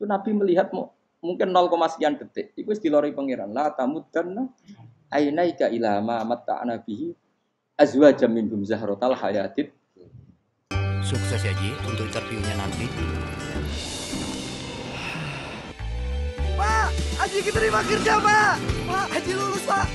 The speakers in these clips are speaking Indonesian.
Itu Nabi melihat mungkin 0, sekian detik. Itu dilori pangeran. La tamuddanna ainaika ila ma matta'na bihi azwajam minhum zahratal hayatid. Sukses ya Ji untuk interviewnya nanti. Pak, Haji diterima kerja Pak. Pak, Haji lulus Pak.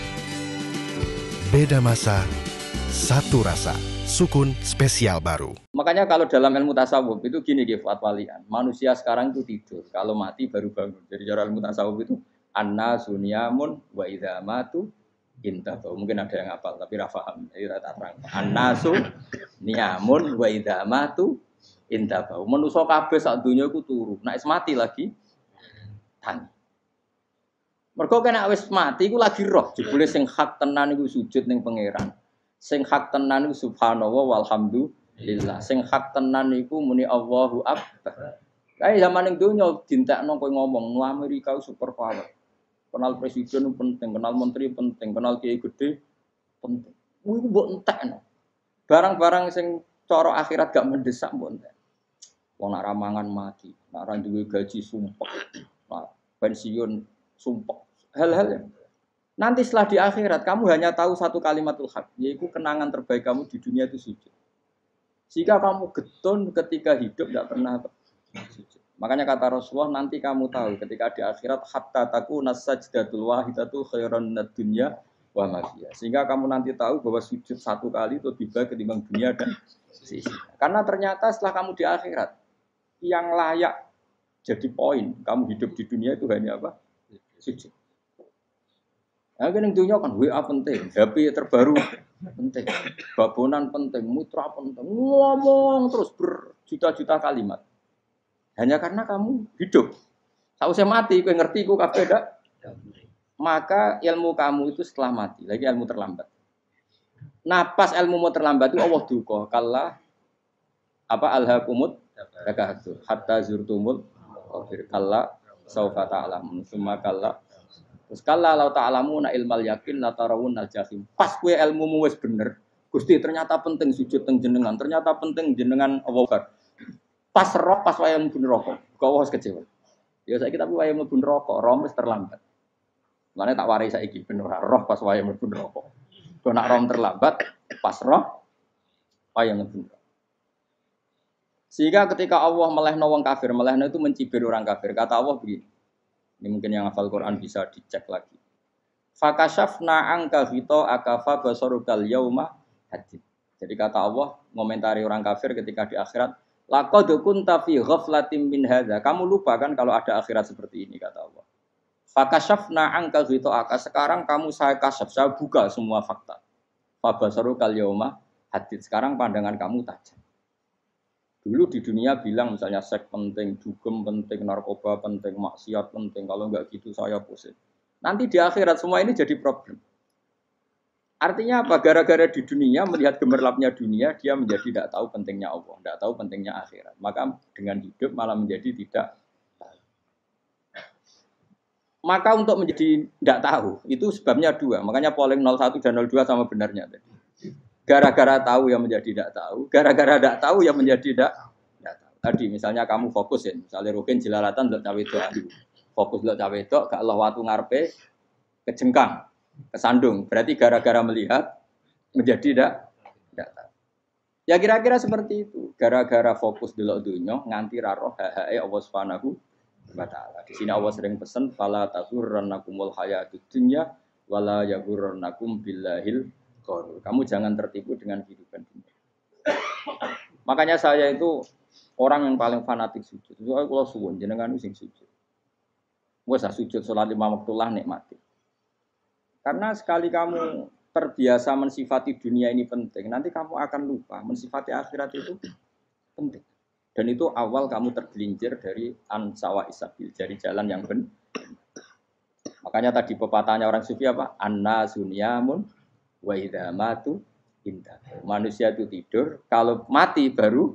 Beda masa, satu rasa. Sukun spesial baru. Makanya kalau dalam ilmu tasawuf itu gini Fuad Walian, manusia sekarang itu tidur, kalau mati baru bangun. Jadi cara ilmu tasawuf itu annasu niyamun wa idza matu intahu. Mungkin ada yang hafal tapi ra paham. Jadi tak terang. Annasu niyamun wa idza matu intahu. Manusa kabeh sak donya iku turu. Nek mati lagi tangi. Mergo kena wis mati iku lagi roh, jebule sing hak tenan iku sujud ning pangeran. Sing hak tenan iku subhanallah walhamdulillah. Sing hak tenan iku muni Allahu akbar. Kae zaman ning donya dintekno kowe ngomong, "Nu Amerika super power." Kenal presiden penting, kenal menteri penting, kenal kiai gede penting. Kuwi mbok entekno. Barang-barang sing cara akhirat gak mendesak mbok entek. Wong nek ramangan mati, nek ora duwe gaji sumpek. Nah, pensiun sumpek. Hal-hal yang nanti setelah di akhirat kamu hanya tahu satu kalimatul haq, yaitu kenangan terbaik kamu di dunia itu sujud. Jika kamu getun ketika hidup tidak pernah sujud. Makanya kata Rasulullah nanti kamu tahu ketika di akhirat hatta takuna sajdatul wahidatu khairan minad dunya wa ma fiha. Sehingga kamu nanti tahu bahwa sujud satu kali itu lebih baik ketimbang dunia dan sisi. Karena ternyata setelah kamu di akhirat yang layak jadi poin kamu hidup di dunia itu hanya apa? Sujud. Nah, kan yang dunia kan WA penting, HP terbaru penting, babonan penting, mutra penting, ngomong terus berjuta-juta kalimat. Hanya karena kamu hidup. Sausé mati, kowe ngerti ku kabeh ndak? Maka ilmu kamu itu setelah mati, lagi ilmu terlambat. Nah, pas ilmu mau terlambat itu Allah duka, kalla apa alhaqumut takadzur hatta zurtumul kalla saufa ta'lamun summa kalla. Terus kala lau ta'lamuna ilmal yakin la tarawunnal jahim. Pas kowe ilmumu wis bener, Gusti ternyata penting sujud teng jenengan, ternyata penting jenengan Allah. Pas roh pas wayah mlebu neraka, kok wis kecewa. Ya saiki tapi wayah mlebu neraka, roh wis terlambat. Mane tak warai saiki ben ora roh pas wayah mlebu neraka. Kok nak roh terlambat, pas roh wayah mlebu neraka. Sehingga ketika Allah melehno wong kafir, melehno itu mencibir orang kafir. Kata Allah begini. Ini mungkin yang hafal Quran bisa dicek lagi. Fakashafna angka hito akafa basorukal yauma hadid. Jadi kata Allah ngomentari orang kafir ketika di akhirat, laqad kunta fi ghaflatin min hadza. Kamu lupa kan kalau ada akhirat seperti ini kata Allah. Fakashafna angka hito aka. Sekarang kamu saya kasaf, saya buka semua fakta. Fa basorukal yauma hadid. Sekarang pandangan kamu tajam. Dulu di dunia bilang misalnya seks penting, dugem penting, narkoba penting, maksiat penting. Kalau enggak gitu saya pusing. Nanti di akhirat semua ini jadi problem. Artinya apa? Gara-gara di dunia melihat gemerlapnya dunia, dia menjadi tidak tahu pentingnya Allah, tidak tahu pentingnya akhirat. Maka dengan hidup malah menjadi tidak tahu. Maka untuk menjadi tidak tahu itu sebabnya dua. Makanya polling 01 dan 02 sama benarnya tadi. Gara-gara tahu yang menjadi tidak tahu, gara-gara tidak tahu yang menjadi tidak tahu. Tadi misalnya kamu fokus ya, misalnya Rukin jelalatan untuk cawe itu, fokus untuk cawe itu, gak Allah waktu ngarepe kejengkang, kesandung. Berarti gara-gara melihat menjadi tidak tahu. Ya kira-kira seperti itu. Gara-gara fokus delok dunya nganti ra roh hae Allah Subhanahu wa taala. Di sini Allah sering pesan fala taghurrannakumul hayatud dunya wala yaghurrannakum billahil. Kamu jangan tertipu dengan kehidupan dunia. Makanya saya itu orang yang paling fanatik sujud. Soalnya kalau suwun jenengan sing sujud. Wes sujud salat 5 waktu lah nikmati. Karena sekali kamu terbiasa mensifati dunia ini penting, nanti kamu akan lupa mensifati akhirat itu penting. Dan itu awal kamu tergelincir dari ansawa isabil, dari jalan yang benar. Makanya tadi pepatahnya orang sufi apa? Anna sunyamun wa idza matu inta. Manusia itu tidur, kalau mati baru.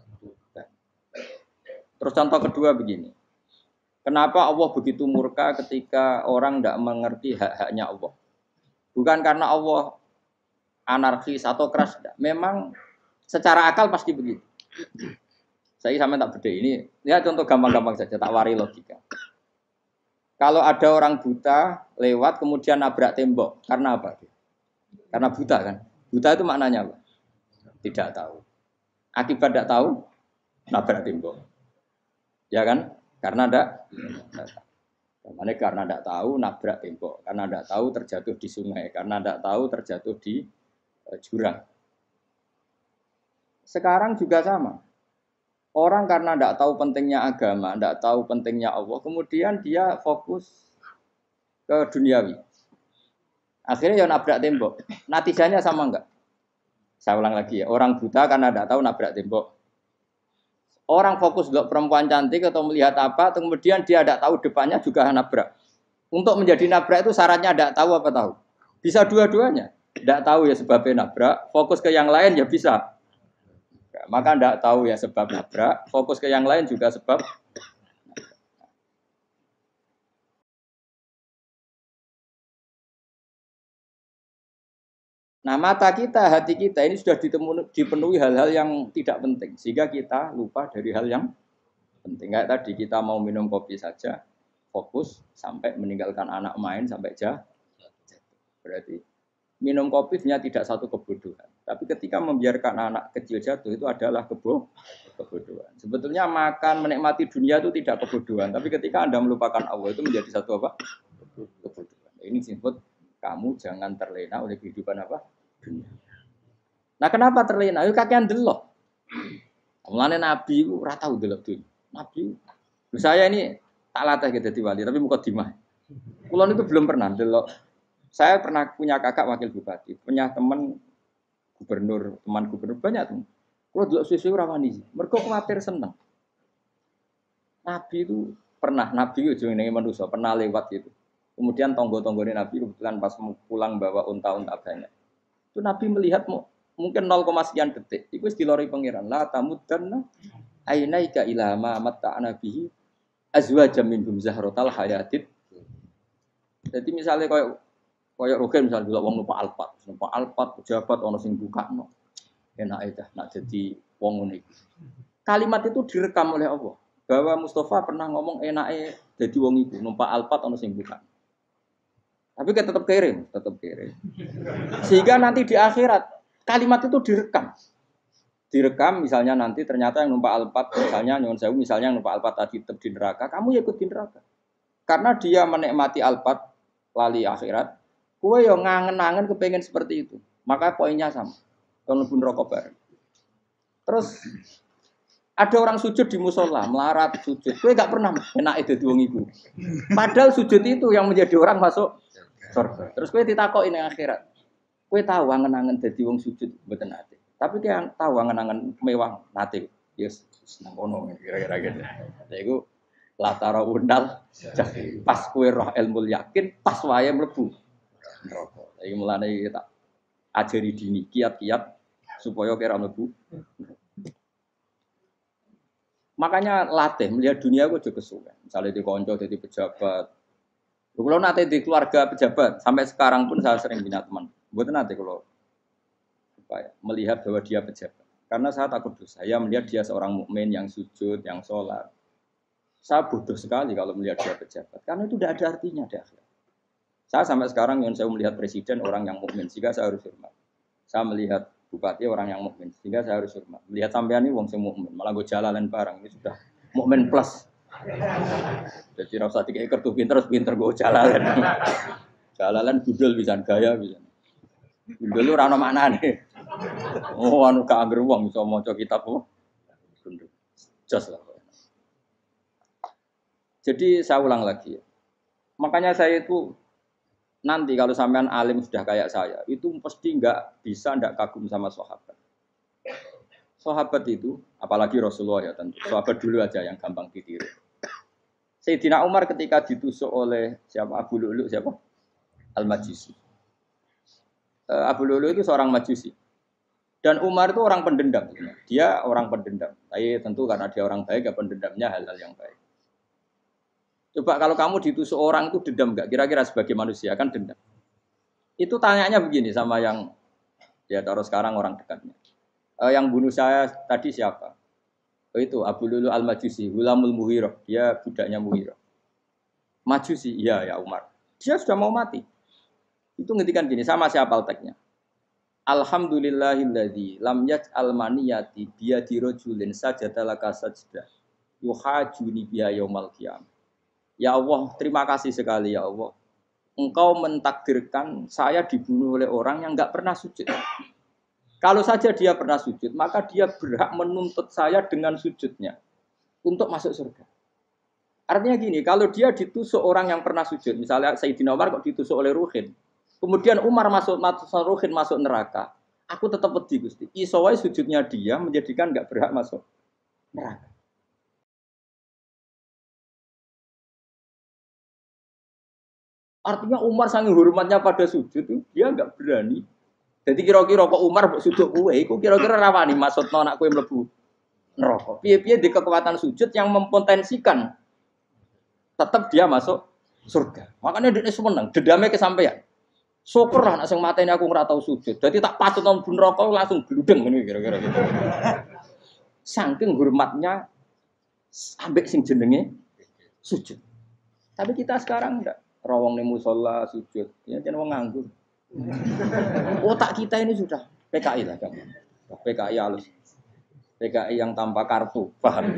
Terus contoh kedua begini. Kenapa Allah begitu murka ketika orang tidak mengerti hak-haknya Allah? Bukan karena Allah anarkis atau keras, memang secara akal pasti begitu. Saya sampai tak beda ini. Ya contoh gampang-gampang saja, tak wari logika. Kalau ada orang buta lewat kemudian nabrak tembok, karena apa? Karena buta kan? Buta itu maknanya apa? Tidak tahu. Akibat tidak tahu, nabrak tembok. Ya kan? Karena tidak tahu. Karena tidak tahu, nabrak tembok. Karena tidak tahu, terjatuh di sungai. Karena tidak tahu, terjatuh di jurang. Sekarang juga sama. Orang karena tidak tahu pentingnya agama, tidak tahu pentingnya Allah, kemudian dia fokus ke duniawi. Akhirnya ya nabrak tembok. Natijanya sama enggak? Saya ulang lagi ya. Orang buta karena tidak tahu nabrak tembok. Orang fokus untuk perempuan cantik atau melihat apa, kemudian dia tidak tahu depannya juga nabrak. Untuk menjadi nabrak itu syaratnya tidak tahu apa tahu. Bisa dua-duanya. Tidak tahu ya sebabnya nabrak, fokus ke yang lain ya bisa. Maka tidak tahu ya sebab nabrak, fokus ke yang lain juga sebab. Nah mata kita, hati kita ini sudah dipenuhi hal-hal yang tidak penting. Sehingga kita lupa dari hal yang penting. Kayak tadi kita mau minum kopi saja, fokus sampai meninggalkan anak main sampai jatuh. Berarti minum kopi sebenarnya tidak satu kebodohan. Tapi ketika membiarkan anak kecil jatuh itu adalah kebodohan. Sebetulnya makan, menikmati dunia itu tidak kebodohan. Tapi ketika Anda melupakan Allah itu menjadi satu apa? Kebodohan. Ini disebut kamu jangan terlena oleh kehidupan apa? Dunia. Nah kenapa terlena? Itu kakean delok. Mulane Nabi itu ora tau delok dunia. Nabi, saya ini tak latih gitu di wali, tapi muka dimah. Kulon itu belum pernah delok. Saya pernah punya kakak wakil bupati, punya teman gubernur banyak tuh. Kalau delok susu rawani, mereka khawatir seneng. Nabi itu pernah, Nabi itu jenenge manusia, pernah lewat gitu. Kemudian tonggo-tonggone Nabi kebetulan pas pulang bawa unta-unta banyak. Itu Nabi melihat mungkin 0, sekian detik. Itu dilori pangeran. La tamuddanna ainaika ila ma matta'na bihi azwajam minhum zahratal hayatid. Jadi misalnya koyo rogen misalnya delok wong numpak Alphard pejabat ana sing bukakno. Enak aja nak jadi wong ngene iki. Kalimat itu direkam oleh Allah bahwa Mustafa pernah ngomong enake dadi wong iku numpak Alphard ana sing bukakno. Tapi kan tetap kirim. Sehingga nanti di akhirat kalimat itu direkam misalnya nanti ternyata yang numpak Alphard misalnya nyuwun sewu misalnya yang numpak Alphard tadi tetap di neraka, kamu ya ikut di neraka. Karena dia menikmati Alphard lali akhirat. Kowe yo ngangen-angen kepengen seperti itu. Maka poinnya sama. Kalau pun rokok bareng. Terus ada orang sujud di musola, melarat sujud. Kowe gak pernah enak itu wong iku. Padahal sujud itu yang menjadi orang masuk surga. Terus kowe ditakoki ning akhirat. Kowe tahu angen-angen dadi wong sujud mboten nate. Tapi kowe tahu angen-angen mewah nate. Yes, nang kono kira-kira gitu. Lha iku latara undal pas kowe roh ilmu yakin pas wae mlebu neraka. Iki mulane tak ajari dini kiat-kiat supaya kira mlebu. Makanya latih melihat dunia kok juga kesuwen. Misalnya di konco jadi pejabat. Kalau nanti di keluarga pejabat sampai sekarang pun saya sering punya teman. Mboten nanti kalau melihat bahwa dia pejabat. Karena saya takut dosa. Saya melihat dia seorang mukmin yang sujud, yang sholat. Saya bodoh sekali kalau melihat dia pejabat. Karena itu tidak ada artinya di akhirat. Saya sampai sekarang yang saya melihat presiden orang yang mukmin, sehingga saya harus hormat. Saya melihat bupati orang yang mukmin, sehingga saya harus hormat. Melihat sampean ini wong sing mukmin, malah gue jalalan barang ini sudah mukmin plus. Jadi rasa tiga kartu pinter gue jalalan. Jalalan budel bisa gaya bisa. Budel lu rano mana nih? Oh anu keangger wong bisa maca kitab apa? Jos lah. Jadi saya ulang lagi. Makanya saya itu nanti kalau sampean alim sudah kayak saya, itu pasti nggak bisa nggak kagum sama sahabat. Sahabat itu, apalagi Rasulullah ya tentu. Sahabat dulu aja yang gampang ditiru. Sayyidina Umar ketika ditusuk oleh siapa Abu Lu'lu siapa? Al-Majusi. Abu Lu'lu itu seorang Majusi. Dan Umar itu orang pendendam. Dia orang pendendam. Tapi tentu karena dia orang baik, ya pendendamnya hal-hal yang baik. Coba kalau kamu ditusuk orang itu dendam enggak? Kira-kira sebagai manusia kan dendam. Itu tanyanya begini sama yang ya taruh sekarang orang dekatnya. Yang bunuh saya tadi siapa? Oh itu Abu Lulu Al-Majusi, Gulamul Mughirah, dia budaknya Mughirah. Majusi, iya ya Umar. Dia sudah mau mati. Itu ngendikan gini, sama siapa teksnya. Alhamdulillahilladzi lam yaj'al maniyati biyadi rajulin sajada laka sajdah yuhajuni biha yaumal qiyamah. Ya Allah, terima kasih sekali ya Allah. Engkau mentakdirkan saya dibunuh oleh orang yang enggak pernah sujud. Kalau saja dia pernah sujud, maka dia berhak menuntut saya dengan sujudnya untuk masuk surga. Artinya gini, kalau dia ditusuk orang yang pernah sujud, misalnya Sayyidina Umar kok ditusuk oleh Ruhin, kemudian Umar Ruhin masuk neraka, aku tetap wedi Gusti. Iso wae sujudnya dia menjadikan enggak berhak masuk neraka. Artinya Umar saking hormatnya pada sujud, dia enggak berani. Jadi kira-kira kok Umar sujud kowe, iku kira-kira rawani maksudno anak kowe mlebu neraka. Piye-piye di kekuatan sujud yang mempotensikan tetap dia masuk surga. Makanya dia seneng, dendamnya kesampaian. Syukur lah nek sing mateni aku ora tau sujud. Dadi tak patut nang neraka langsung gludeng ngene kira-kira gitu. Saking hormatnya ambek sing jenenge sujud. Tapi kita sekarang enggak rawong ning musala sujud. Ya jeneng wong nganggur. Otak kita ini sudah PKI lah kan. PKI halus. PKI yang tanpa kartu, paham?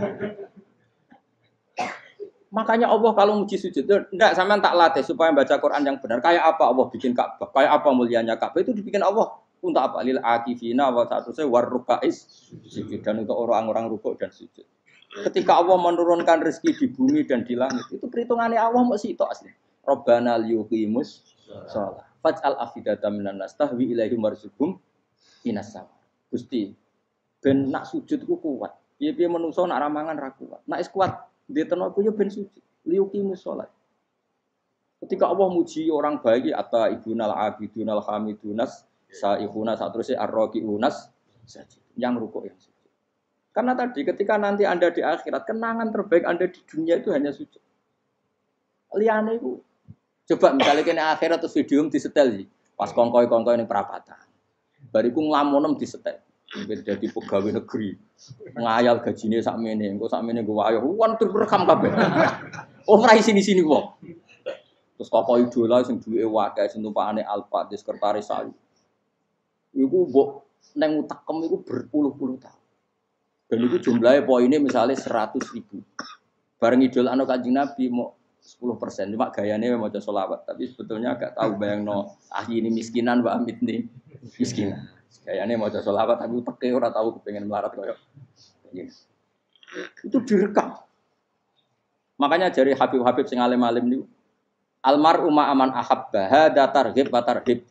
Makanya Allah kalau muji sujud, enggak sampean tak latih supaya baca Quran yang benar. Kayak apa Allah bikin Ka'bah? Kayak apa mulianya Ka'bah? Itu dibikin Allah untuk apa? Lil akifina wa sa'tusai warrukais sujud, dan untuk orang-orang rukuk dan sujud. Ketika Allah menurunkan rezeki di bumi dan di langit, itu perhitungannya Allah mau sitok asli. Rabbana liyuqimus shalah. Faj'al afidatan minan nas tahwi ilaihim warzuqhum minas sama. Gusti, ben nak sujud ku kuat. Piye-piye menungso nak ramangan ra kuat. Nak is kuat, dia tenaga yo ben sujud. Liyuqimus shalah. Ketika Allah muji orang baik atau ibunal abidunal hamidunas saihuna satruse arraqiunas yang rukuk yang sujud. Karena tadi ketika nanti Anda di akhirat, kenangan terbaik Anda di dunia itu hanya sujud. Liyane iku coba misalnya kena akhirat terus video disetel sih, pas kongkoi ini perapatan, bariku ngelamonem disetel, jadi pegawai negeri, ngayal gajinya sakmene, engko sakmene gue ayo, wan terekam kabeh, oh rai sini wong, terus tokoh idola sing duwe wakai, sing tumpakane Alfa, di sekretaris saya, iku mbok neng utakem iku berpuluh-puluh tahun, dan itu jumlahnya poinnya misalnya 100.000, bareng idola anu Kanjeng Nabi mau 10%, cuma gayanya mau coba sholawat, tapi sebetulnya agak tahu bayang no ahli ini miskinan, Mbak Amit nih miskinan. Gayanya mau coba sholawat, tapi uteknya orang tahu kepengen melarat kayak ini. Itu direkam. Makanya dari Habib sing alim-alim niku, almar umma aman ahabba hada targhib wa tarhib.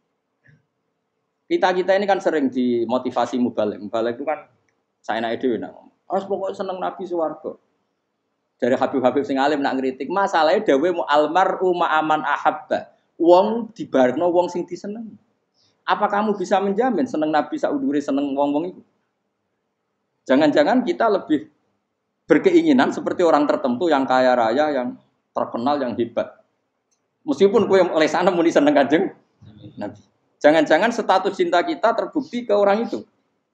Kita ini kan sering dimotivasi mubalek itu kan saya naik dhewe nang. Harus pokoknya seneng Nabi swarga. Dari Habib sing alim nak ngritik, masalahnya dawe mu almar umma aman ahabba. Wong dibarno wong sing diseneng. Apa kamu bisa menjamin seneng Nabi saudure seneng wong-wong itu? Jangan-jangan kita lebih berkeinginan seperti orang tertentu yang kaya raya, yang terkenal, yang hebat. Meskipun kowe oleh sana muni seneng Kanjeng Nabi. Jangan-jangan status cinta kita terbukti ke orang itu.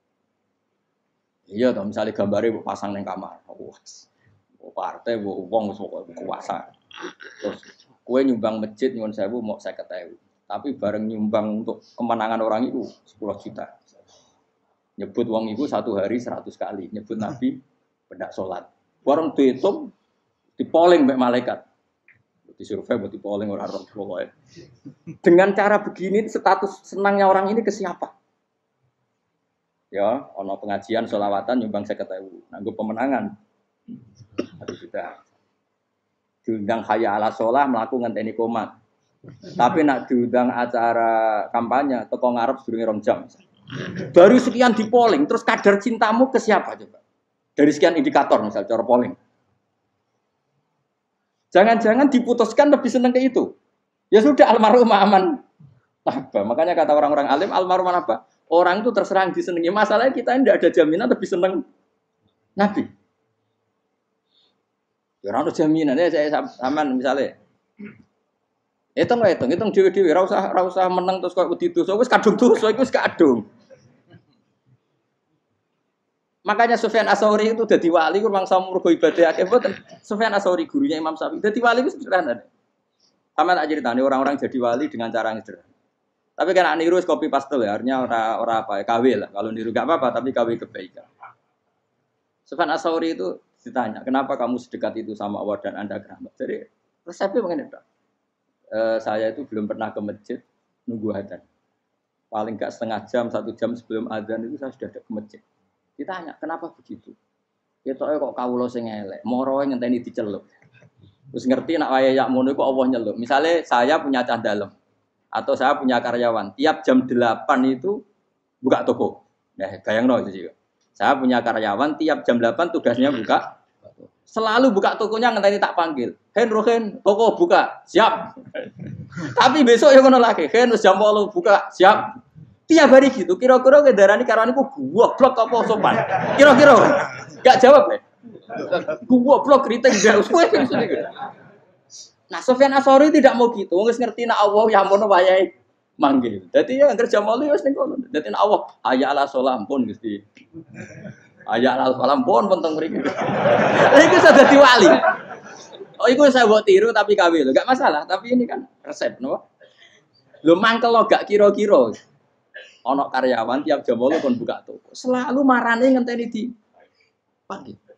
Iya toh, misalnya gambarnya pasang nang kamar. Partai wong kuasa. Terus kue nyumbang masjid nyuwun sewu mau 50.000. Tapi bareng nyumbang untuk kemenangan orang itu 10 juta. Nyebut wong itu satu hari 100 kali, nyebut Nabi pendak salat. Bareng dihitung dipoling mbek malaikat. Disurvei buat dipoling orang pokoke. Dengan cara begini status senangnya orang ini ke siapa? Ya, ono pengajian sholawatan nyumbang 50.000. Nganggo pemenangan. Tapi sudah diundang hayya ala sholah melakukan ngenteni komat. Tapi nak diundang acara kampanye teko ngarep sedurunge 2 jam. Baru sekian di polling, terus kadar cintamu ke siapa coba? Dari sekian indikator misal cara polling. Jangan-jangan diputuskan lebih seneng ke itu. Ya sudah almarhum aman. Apa? Makanya kata orang-orang alim almarhum apa? Orang itu terserah disenangi. Masalahnya kita tidak ada jaminan lebih seneng Nabi. Ya ora ono jaminan ya saya sampean misale. Hitung dhewe-dhewe ora usah meneng terus koyo wedi dosa wis kadung dosa iku wis kadung. Makanya Sufyan Ats-Tsauri itu dadi wali ku mangsa mergo ibadah akeh mboten. Sufyan Ats-Tsauri gurunya Imam Syafi'i. Dadi wali itu sederhana. Sama tak ceritanya orang-orang jadi wali dengan cara yang sederhana. Tapi kan niru copy paste ya, artinya ora apa ya, KW lah. Kalau niru gak apa-apa, tapi KW kebaikan. Sufyan Ats-Tsauri itu ditanya, kenapa kamu sedekat itu sama Allah dan Anda keramat? Jadi resepnya begini, Pak. Saya itu belum pernah ke masjid nunggu adzan. Paling gak setengah jam, 1 jam sebelum adzan itu saya sudah ada ke masjid. Ditanya, kenapa begitu? Ketoke kok kawula sing elek, moroe ngenteni diceluk. Terus ngerti nak waya yak ngono iku Allah nyeluk. Misalnya saya punya cah dalem atau saya punya karyawan, tiap jam 8 itu buka toko. Nah, bayangno itu juga. Saya punya karyawan tiap jam 8 tugasnya buka. Selalu buka tokonya ngenteni tak panggil. Hen, toko buka, siap. Tapi besok ya ngono lagi, Hen wis jam 8 buka, siap. Tiap hari gitu, kira-kira kendaraan karyawanku gua blok apa sopan. Kira-kira gak jawab ya. Gua blok kritik gak usah. Nah, Sufyan Ats-Tsauri tidak mau gitu. Wong wis ngerti nek Allah ya mono wayahe manggil. Dadi ya kerja mali wis ning kono. Dadi nek Allah hayya ala sholam pun Gusti. Hayya ala sholam pun teng mriki. Iku sudah dadi wali. Oh, iku saya buat tiru tapi KW lho. Gak masalah, tapi ini kan resep, no. Lho mangkel lo gak kira-kira. Ono karyawan tiap jam 8 kon buka toko. Selalu marane ngenteni di panggil.